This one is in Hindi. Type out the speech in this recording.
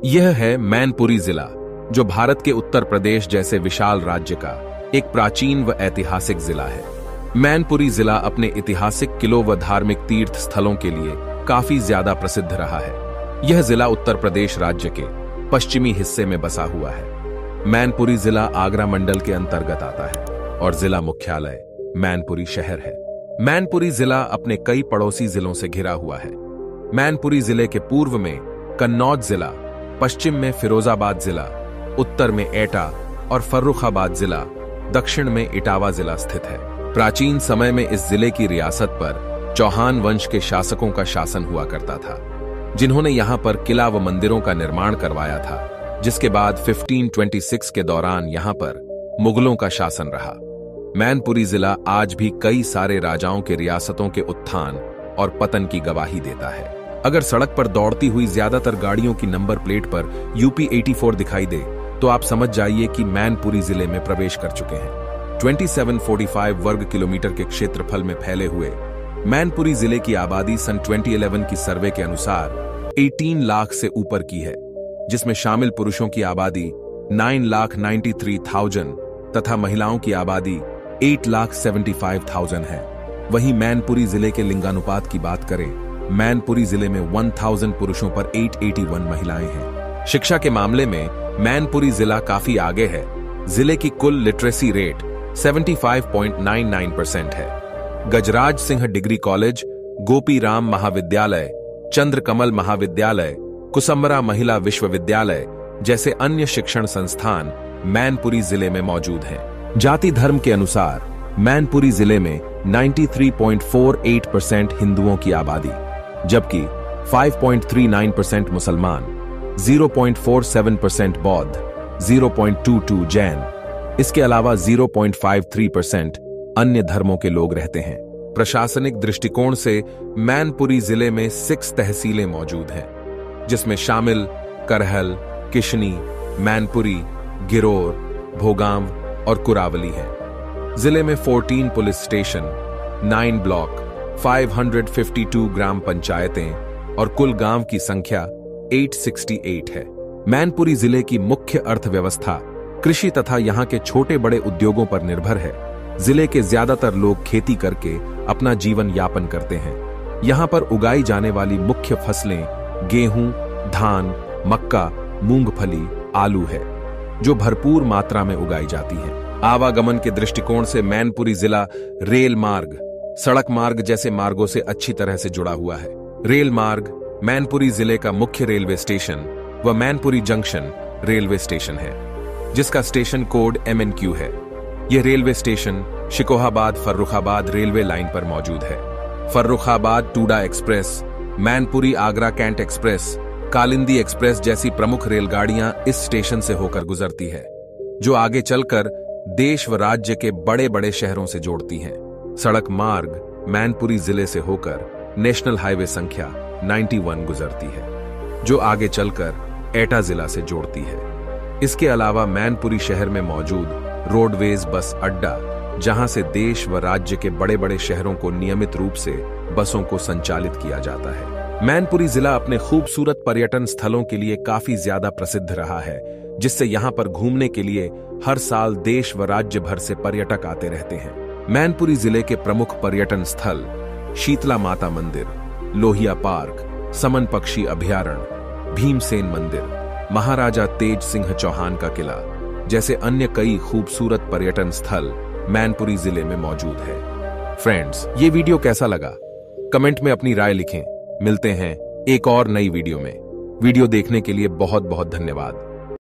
यह है मैनपुरी जिला, जो भारत के उत्तर प्रदेश जैसे विशाल राज्य का एक प्राचीन व ऐतिहासिक जिला है। मैनपुरी जिला अपने ऐतिहासिक किलों व धार्मिक तीर्थ स्थलों के लिए काफी ज्यादा प्रसिद्ध रहा है। यह जिला उत्तर प्रदेश राज्य के पश्चिमी हिस्से में बसा हुआ है। मैनपुरी जिला आगरा मंडल के अंतर्गत आता है और जिला मुख्यालय मैनपुरी शहर है। मैनपुरी जिला अपने कई पड़ोसी जिलों से घिरा हुआ है। मैनपुरी जिले के पूर्व में कन्नौज जिला, पश्चिम में फिरोजाबाद जिला, उत्तर में एटा और फर्रुखाबाद जिला, दक्षिण में इटावा जिला स्थित है। प्राचीन समय में इस जिले की रियासत पर चौहान वंश के शासकों का शासन हुआ करता था, जिन्होंने यहां पर किला व मंदिरों का निर्माण करवाया था, जिसके बाद 1526 के दौरान यहां पर मुगलों का शासन रहा। मैनपुरी जिला आज भी कई सारे राजाओं के रियासतों के उत्थान और पतन की गवाही देता है। अगर सड़क पर दौड़ती हुई ज्यादातर गाड़ियों की नंबर प्लेट पर यूपी 84 दिखाई दे तो आप समझ जाइए कि मैनपुरी जिले में प्रवेश कर चुके हैं। 2745 वर्ग किलोमीटर के क्षेत्रफल में फैले हुए मैनपुरी जिले की आबादी सन 2011 की सर्वे के अनुसार 18 लाख से ऊपर की है, जिसमें शामिल पुरुषों की आबादी 9,93,000 तथा महिलाओं की आबादी 8,75,000 है। वहीं मैनपुरी जिले के लिंगानुपात की बात करें, मैनपुरी जिले में 1000 पुरुषों पर 881 महिलाएं हैं। शिक्षा के मामले में मैनपुरी जिला काफी आगे है। जिले की कुल लिटरेसी रेट 75.99% है। गजराज सिंह डिग्री कॉलेज, गोपी राम महाविद्यालय, चंद्रकमल महाविद्यालय, कुसुम्बरा महिला विश्वविद्यालय जैसे अन्य शिक्षण संस्थान मैनपुरी जिले में मौजूद हैं। जाति धर्म के अनुसार मैनपुरी जिले में 93.48% हिंदुओं की आबादी, जबकि 5.39% मुसलमान, 0.47% बौद्ध, 0.22 जैन, इसके अलावा 0.53% अन्य धर्मों के लोग रहते हैं। प्रशासनिक दृष्टिकोण से मैनपुरी जिले में 6 तहसीलें मौजूद हैं, जिसमें शामिल करहल, किशनी, मैनपुरी, गिरोर, भोगांव और कुरावली है। जिले में 14 पुलिस स्टेशन, 9 ब्लॉक, 552 ग्राम पंचायतें और कुल गांव की संख्या 868 है। मैनपुरी जिले की मुख्य अर्थव्यवस्था कृषि तथा यहां के छोटे बड़े उद्योगों पर निर्भर है। जिले के ज्यादातर लोग खेती करके अपना जीवन यापन करते हैं। यहां पर उगाई जाने वाली मुख्य फसलें गेहूं, धान, मक्का, मूंगफली, आलू है, जो भरपूर मात्रा में उगाई जाती है। आवागमन के दृष्टिकोण से मैनपुरी जिला रेल मार्ग, सड़क मार्ग जैसे मार्गों से अच्छी तरह से जुड़ा हुआ है। रेल मार्ग मैनपुरी जिले का मुख्य रेलवे स्टेशन व मैनपुरी जंक्शन रेलवे स्टेशन है, जिसका स्टेशन कोड MNQ है। यह railway station Shikohabad Farrukhabad railway line पर मौजूद है। फर्रुखाबाद टूडा express, Mainpuri Agra cantt express, Kalindi express जैसी प्रमुख रेलगाड़ियां इस स्टेशन से होकर गुजरती है, जो आगे चलकर देश व राज्य के बड़े बड़े शहरों से जोड़ती हैं। सड़क मार्ग मैनपुरी जिले से होकर नेशनल हाईवे संख्या 91 गुजरती है, जो आगे चलकर एटा जिला से जोड़ती है। इसके अलावा मैनपुरी शहर में मौजूद रोडवेज बस अड्डा, जहां से देश व राज्य के बड़े बड़े शहरों को नियमित रूप से बसों को संचालित किया जाता है। मैनपुरी जिला अपने खूबसूरत पर्यटन स्थलों के लिए काफी ज्यादा प्रसिद्ध रहा है, जिससे यहां पर घूमने के लिए हर साल देश व राज्य भर से पर्यटक आते रहते हैं। मैनपुरी जिले के प्रमुख पर्यटन स्थल शीतला माता मंदिर, लोहिया पार्क, समन पक्षी अभयारण्य, भीमसेन मंदिर, महाराजा तेज सिंह चौहान का किला जैसे अन्य कई खूबसूरत पर्यटन स्थल मैनपुरी जिले में मौजूद है। फ्रेंड्स, ये वीडियो कैसा लगा? कमेंट में अपनी राय लिखें। मिलते हैं एक और नई वीडियो में। वीडियो देखने के लिए बहुत बहुत धन्यवाद।